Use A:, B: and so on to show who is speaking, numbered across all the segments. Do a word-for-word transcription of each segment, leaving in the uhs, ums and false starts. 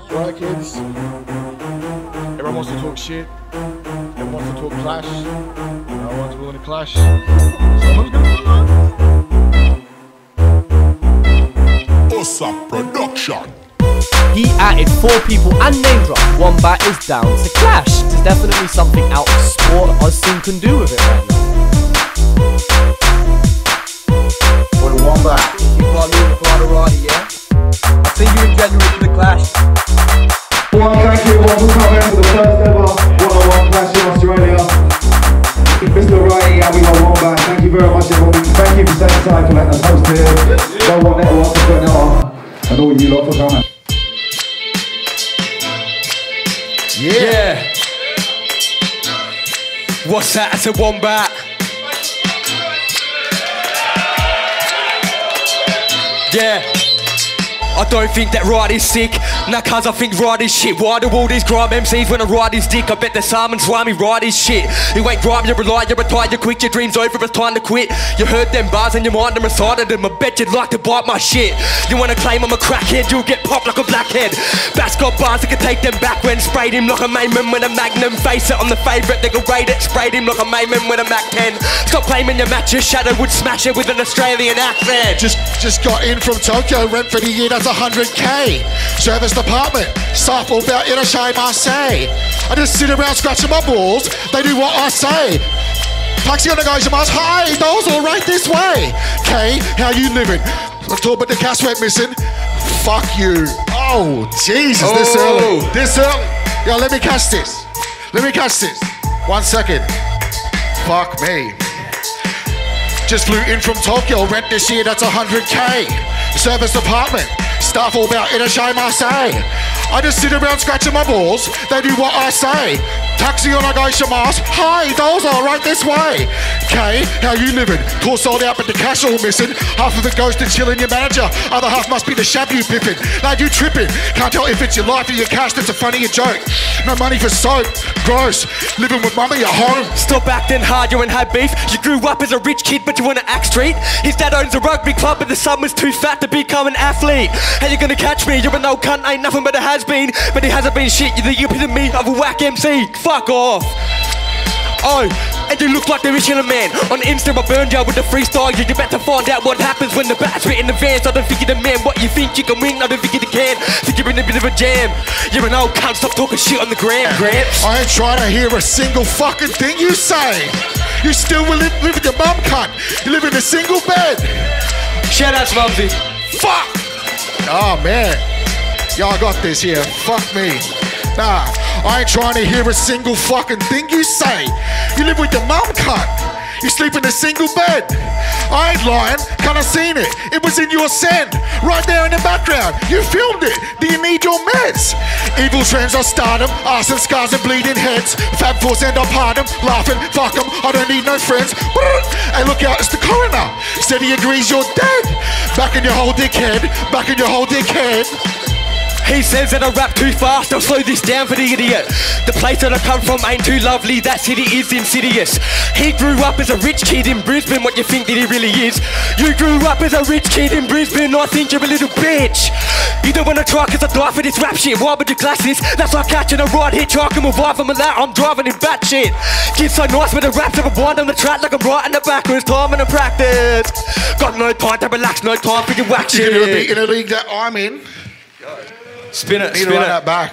A: Right, kids? Everyone wants to talk shit. Everyone wants to talk clash. No one's willing to clash. Someone's gonna win.
B: Awesome production.
C: He added four people and name drop. Wombat is down to clash. There's definitely something out of sport Oztoon can do with it right now.
A: For the Wombat.
D: You can't leave the Colorado, yeah? I'll see you in January for the clash.
E: Well, thank you everyone for coming for the first ever one-on-one clash in Australia. Mister Righty, and we got Wombat. Thank you very much everyone. Thank you for taking time for letting us host here. Don't want network for putting it on. And all you lot for coming.
F: Yeah. yeah. What's that? It's a Wombat. Yeah. I don't think that Righty's sick. Nah, cuz I think Righty's shit. Why do all these grime M Cs when I ride his dick? I bet the Salmons why me Righty's shit. You ain't grime, you rely, you retire, you quit. Your dream's over, it's time to quit. You heard them bars and your mind and recited them. I bet you'd like to bite my shit. You wanna claim I'm a crackhead, you'll get popped like a blackhead. Bass got bars that can take them back when sprayed him like a mainman with a magnum. Face it on the favourite, they can rate it. Sprayed him like a mainman with a Mac ten. Stop claiming your match, your shadow would smash it with an Australian accent.
A: Just, just got in from Tokyo, rent for the year, that's one hundred K. Service department, stuff all about Irashay Marseille. I just sit around scratching my balls, they do what I say. Taxi on the guys, you must, hi, those all right this way. K, how you living? Let's talk about the cash went missing. Fuck you. Oh, Jesus, oh. this early. This early. Yo, let me catch this. Let me catch this. One second. Fuck me. Just flew in from Tokyo, rent this year, that's one hundred K. Service department, stuff all about Irashay Marseille. I just sit around scratching my balls, they do what I say. Taxi on a go shamas, hi, those are right this way. K, how you living? Tour sold out but the cash all missing. Half of it goes to chilling your manager, other half must be the shab you pippin'. Lad, you tripping, can't tell if it's your life or your cash, that's a funnier joke. No money for soap, gross, living with mummy at home.
F: Stop acting hard, you ain't had beef. You grew up as a rich kid but you wanna act street. His dad owns a rugby club but the son was too fat to become an athlete. How you gonna catch me? You're an old cunt, ain't nothing but a has-been. But he hasn't been shit, you're the epitome of a whack M C. Fuck off. Oh, and you look like the Michelin man. On Insta I burned you with the freestyle. You better find out what happens when the bat's written in advance. I don't think you're the man, what you think you can win, I don't think you can. Think you're in a bit of a jam. You're an old cunt, stop talking shit on the gram, Gramps.
A: I ain't trying to hear a single fucking thing you say. You still will live, live with your mum, cunt. You live in a single bed.
F: Shout out to Mumsy.
A: Fuck! Oh man. Yo, I got this here. Fuck me. Nah, I ain't trying to hear a single fucking thing you say. You live with your mum, cunt. You sleep in a single bed. I ain't lying, kinda seen it. It was in your send, right there in the background. You filmed it. Do you need your meds? Evil trends are stardom, arson scars and bleeding heads. Fab Force end up hard 'em, laughing, fuck 'em, I don't need no friends. Hey, look out, it's the coroner. Said he agrees you're dead. Back in your whole dickhead, back in your whole dickhead.
F: He says that I rap too fast, I'll slow this down for the idiot. The place that I come from ain't too lovely, that city is insidious. He grew up as a rich kid in Brisbane, what you think that he really is? You grew up as a rich kid in Brisbane, I think you're a little bitch. You don't wanna try cause I die for this rap shit, why would you class this? That's like catching a ride hitchhiking with wife, I'm a lad, I'm driving in batshit. Kid's so nice with the raps of a wind on the track like I'm writing the backwards, time and a practice. Got no time to relax, no time for your whack shit.
A: You're gonna be in a league that I'm in.
F: Spin it,
A: Need
F: spin
A: to run
F: it.
A: that back.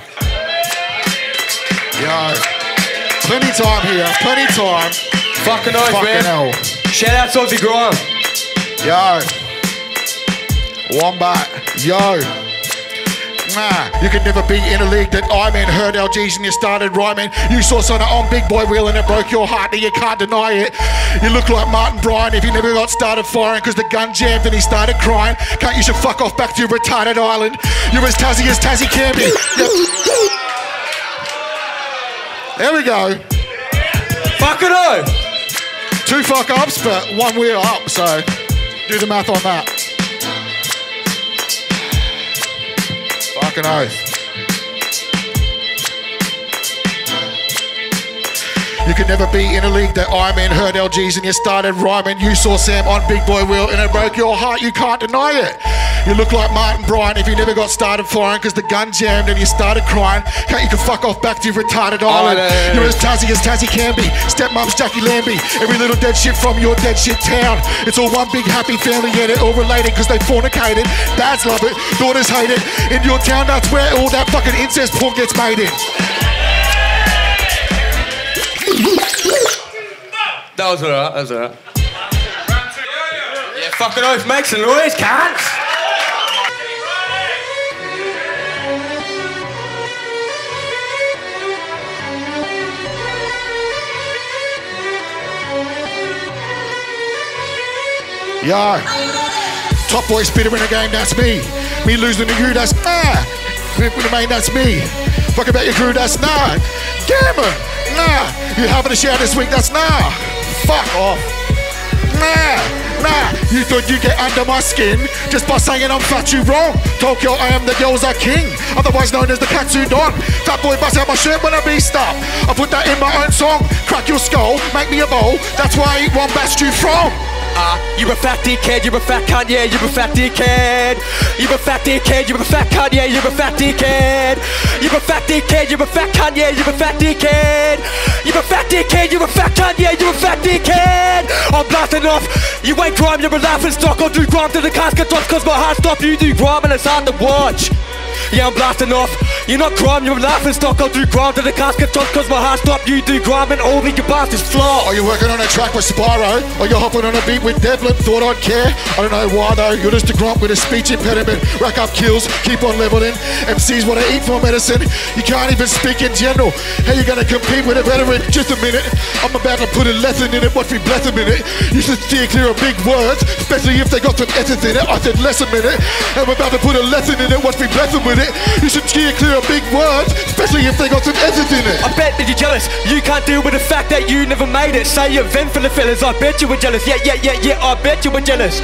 A: Yo, plenty time here, plenty time.
F: Fucking oath,
A: Fucking
F: man.
A: hell.
F: Shout out to Aussie Grime.
A: Yo, Wombat, yo. Nah, you could never be in a league that I'm in. Heard L Gs and you started rhyming. You saw Sona on Big Boy Wheel and it broke your heart and you can't deny it. You look like Martin Bryan if you never got started firing because the gun jammed and he started crying. Can't you should fuck off back to your retarded island. You're as Tassie as Tassie can be. There we go.
F: Fuck it oh.
A: Two fuck ups, but one wheel up, so do the math on that. Fucking oath. You could never be in a league that I'm in. Heard L Gs and you started rhyming. You saw Sam on Big Boy Wheel and it broke your heart. You can't deny it. You look like Martin Bryant if you never got started firing because the gun jammed and you started crying. Can't you can fuck off back to your retarded island.
F: no, no, no.
A: You're as Tassie as Tassie can be. Stepmom's Jackie Lambie. Every little dead shit from your dead shit town. It's all one big happy family, yeah, they're all related because they fornicated. Dads love it, daughters hate it. In your town, that's where all that fucking incest porn gets made in.
F: That was alright, that was alright. Yeah, fucking oath, make some noise, cunts!
A: Yo, top boy spitter in the game, that's me. Me losing to you, that's nah. In the main, that's me. Fuck about your crew, that's nah. Gammon, nah. You having a shower this week, that's nah. Fuck off. Nah, nah. You thought you get under my skin just by saying I'm fat, you wrong. Tokyo, I am the girls are king, otherwise known as the Katsu Don. Fat boy bust out my shirt when I beast up. I put that in my own song. Crack your skull, make me a bowl. That's where I eat one batch you from.
F: Uh, you're a fat dickhead, you're a fat cunt, yeah, you're a fat dickhead. You're a fat dickhead, you're a fat cunt, yeah, you're a fat dickhead. You're a fat dickhead, you're a fat cunt, yeah, you're a fat dickhead. You're a fat dickhead, you're a fat cunt, yeah, you're a fat dickhead. I'm blasting off, you ain't crime, you're a laughing stock. I'll do crime to the casket drops cause my heart stop. You do crime and it's hard to watch. Yeah, I'm blasting off. You're not crime, you're a laughing stock. I'll do crime to the casket top cause my heart stop. You do crime and all the your bastards flop.
A: Are you working on a track with Spyro? Or you hopping on a beat with Devlin? Thought I'd care? I don't know why though. You're just a grump with a speech impediment. Rack up kills, keep on leveling. M Cs wanna eat for medicine. You can't even speak in general. How you gonna compete with a veteran? Just a minute. I'm about to put a lesson in it. Watch me bless a minute. You should steer clear of big words, especially if they got some essence in it. I said less a minute. I'm about to put a lesson in it. Watch me bless a minute. You should steer clear of big words, especially if they got some essence in it.
F: I bet that you're jealous. You can't deal with the fact that you never made it. Say you're vent for the fellas. I bet you were jealous. Yeah, yeah, yeah, yeah. I bet you were jealous.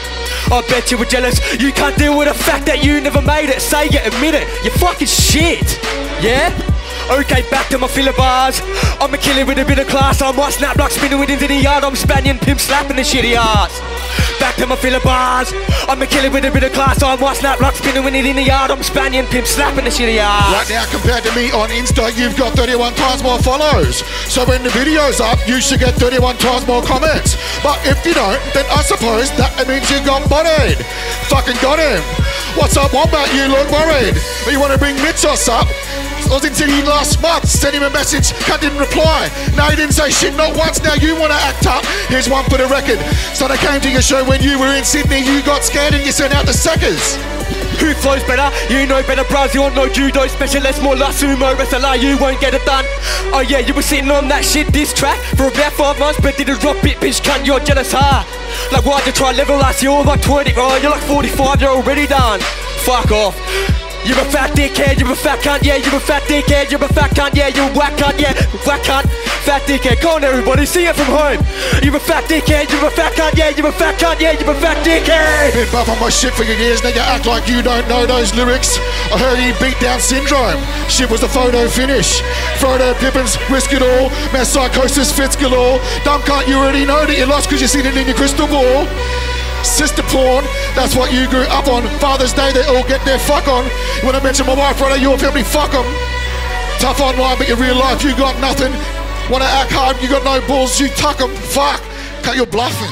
F: I bet you were jealous. You can't deal with the fact that you never made it. Say it, admit it. You're fucking shit. Yeah? Okay, back to my filler bars. I'm a killer with a bit of class. I might snap like spinning it into the yard. I'm Spanian pimp slapping the shitty ass. Back to my filler bars. I'm a killer with a bit of class. I might snap like spinning it in the yard. I'm Spanian pimp slapping the shitty ass.
A: Right now, compared to me on Insta, you've got thirty-one times more follows. So when the video's up, you should get thirty-one times more comments. But if you don't, then I suppose that means you got bodied. Fucking got him. What's up, Wombat? You look worried. You want to bring Mitsos up? I was in Sydney last month, sent him a message, cut didn't reply. No, he didn't say shit not once, now you want to act up. Here's one for the record. So they came to your show when you were in Sydney, you got scared and you sent out the suckers.
F: Who flows better? You know better, bros. You're no judo specialist, more like sumo wrestler. You won't get it done. Oh yeah, you were sitting on that shit diss track for about five months, but didn't drop it, bitch. Cunt, you're jealous, huh? Like why'd you try level us? You're like twenty, oh, you're like forty-five. You're already done. Fuck off. You're a fat dickhead, you're a fat cunt, yeah, you're a fat dickhead, you're a fat cunt, yeah, you're a whack cunt, yeah, whack cunt, fat dickhead. Go on everybody, see it from home. You're a fat dickhead, you're a fat cunt, yeah, you're a fat cunt, yeah, you're a fat dickhead.
A: Been buff on my shit for your years, now you act like you don't know those lyrics. I heard he beat down syndrome. Shit was the photo finish. Frodo Pippins, risk it all. Mass psychosis fits galore. Dumb cunt, you already know that you lost cause you seen it in your crystal ball. Sister porn, that's what you grew up on. Father's Day, they all get their fuck on. When I mention my wife, brother, your family, fuck them. Tough online, but in real life, you got nothing. Wanna act hard, you got no balls, you tuck them. Fuck, cut your bluffing.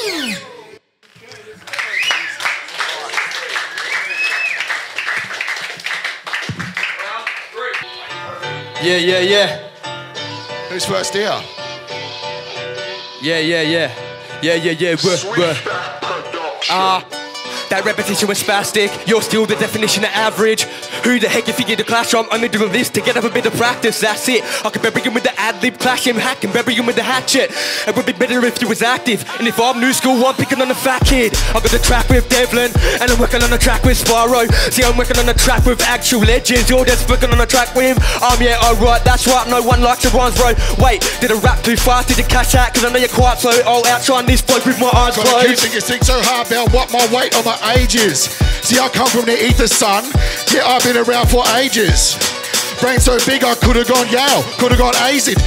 F: Yeah, yeah, yeah.
A: Who's first here?
F: Yeah, yeah, yeah. Yeah, yeah, yeah, wuh, wuh. Ah, that repetition was spastic. You're still the definition of average. Who the heck you figure the clash? I'm only doing this to get up a bit of practice, that's it. I can bury him with the ad-lib, clash him, hack him, bury him with the hatchet. It would be better if you was active. And if I'm new school, I'm picking on the fat kid. I got the track with Devlin, and I'm working on the track with Spyro. See, I'm working on the track with actual legends. You're just working on the track with him. Um, yeah, alright, that's right, no one likes your rhymes, bro. Wait, did I rap too fast? Did you catch that? Cause I know you're quite slow. I'll outshine this bloke with my eyes
A: Got
F: closed.
A: you think you think so hard about what my weight or my age is. See, I come from the ether, son. Yeah, I've been around for ages. Brain so big I could've gone Yale, could've gone A Z.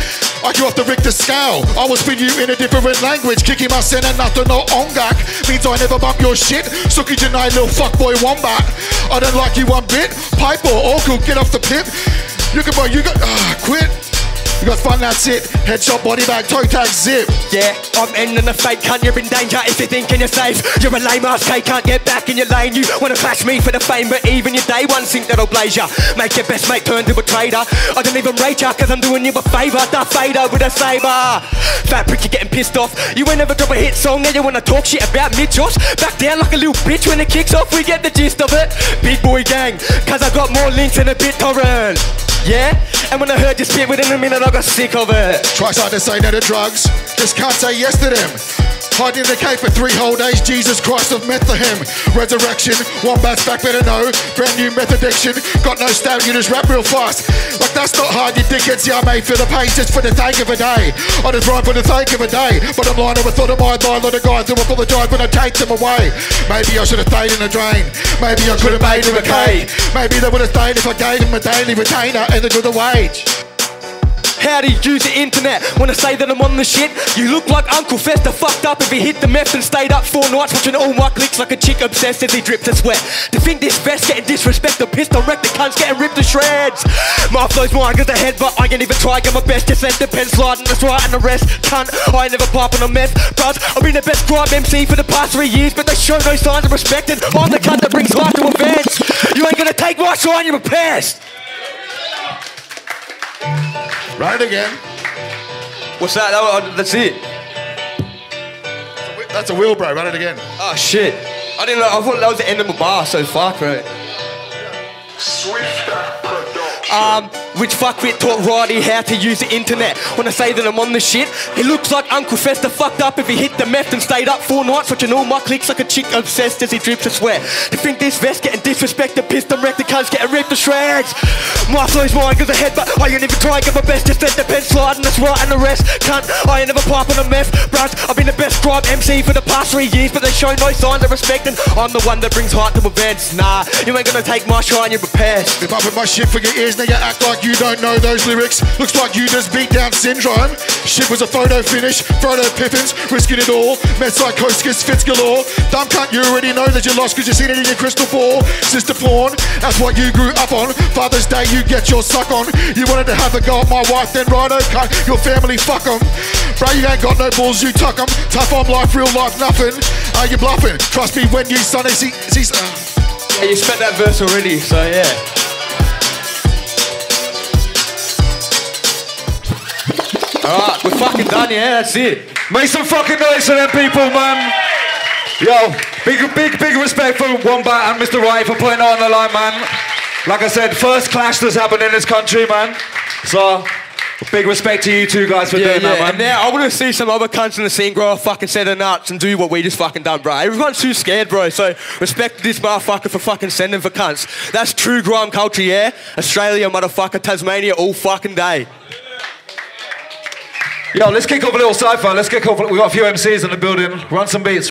A: I grew off the Richter scale. I will spin you in a different language. Kicking my sin and nothing no ongak. Means I never bump your shit. Suki Janai, little fuckboy wombat. I don't like you one bit. Pipe or awkward, get off the pip. You can boy, you got, ah, quit. You got fun, that's it. Headshot, body bag, toe tag, zip.
F: Yeah, I'm ending the fake cunt. You're in danger if you're thinking you're safe. You're a lame ass cake, can't get back in your lane. You wanna clash me for the fame, but even your day one think that'll blaze ya. Make your best mate turn to a traitor. I don't even rate ya, cause I'm doing you a favour. Darth Vader with a saber. Fat prick, you're getting pissed off. You ain't never drop a hit song, now you wanna talk shit about mid-josh. Back down like a little bitch when it kicks off, we get the gist of it. Big boy gang, cause I got more links than a BitTorrent. Yeah? And when I heard you spit within a minute, I got sick of it.
A: Try hard to say no to drugs, just can't say yes to them. Hiding in the cave for three whole days, Jesus Christ of Bethlehem. Resurrection, Wombat's back, better know. Brand new meth addiction, got no style, you just rap real fast. Like that's not hard, you dickheads, yeah, I made for the pace, just for the take of a day. I just rhyme for the take of a day. But I'm lying, never thought of my die, lot of guys who apologise when I take them away. Maybe I should have stayed in the drain, maybe I could have made him a cave. Maybe they would have stayed if I gave him a daily retainer and a good wage.
F: How do you use the internet? When I say that I'm on the shit, you look like Uncle Fester fucked up if he hit the meth and stayed up four nights watching all my clicks like a chick obsessed as he drips a sweat. To think this vest getting disrespect, the pistol wreck, the cunts getting ripped to shreds. My flow's mine cause the head, but I ain't even try, get my best, just let the pen slide and that's right and the rest. Cunt, I ain't never popping a meth, but I've been the best grime M C for the past three years, but they show no signs of respect and I'm the cunt that brings life to events. You ain't gonna take my shine, you're a pest.
A: Run it again.
F: What's that? that that's it.
A: That's a wheel, bro. Run it again.
F: Oh shit. I didn't know. I thought that was the end of my bar, so fuck, bro. Um, which fuckwit taught Roddy how to use the internet? When I say that I'm on the shit, he looks like Uncle Fester fucked up if he hit the meth and stayed up four nights watching all my clicks like a chick obsessed as he drips a sweat. To think this vest getting disrespected, pissed and wrecked, the cunts getting ripped to shreds. My flow's mine cause I head, but I ain't even try and get my best, just let the pen slide and that's right and the rest. Cunt, I ain't never popping a meth, bruh. I've been the best grime M C for the past three years, but they show no signs of respect and I'm the one that brings heart to events. Nah, you ain't gonna take my shine, you're a pest.
A: Been bumping my shit for your ears, now you act like you don't know those lyrics. Looks like you just beat down syndrome. Shit was a photo finish, Frodo Pippins, risking it all. Met psychosis, fits galore. Dumb cunt, you already know that you lost cause you seen it in your crystal ball. Sister porn, that's what you grew up on. Father's Day, you get your suck on. You wanted to have a go at my wife, then righto, cut your family, fuck them. Bro, you ain't got no balls, you tuck them. Tough on life, real life, nothing. Are you bluffing? Trust me when you son is he, he's, uh.
F: Yeah, you spent that verse already, so yeah. Alright, we're fucking done, yeah, that's it.
E: Make some fucking noise for them people, man. Yo, big, big, big respect for Wombat and Mister Wright for putting it on the line, man. Like I said, first clash that's happened in this country, man. So, big respect to you two guys for
F: yeah,
E: doing
F: yeah.
E: that, man.
F: And now I want to see some other cunts in the scene grow a fucking set of nuts and do what we just fucking done, bro. Everyone's too scared, bro. So respect this motherfucker for fucking sending for cunts. That's true grime culture, yeah? Australia, motherfucker, Tasmania, all fucking day.
E: Yo, let's kick off a little sci-fi. Let's kick off. We got a few M Cs in the building. Run some beats.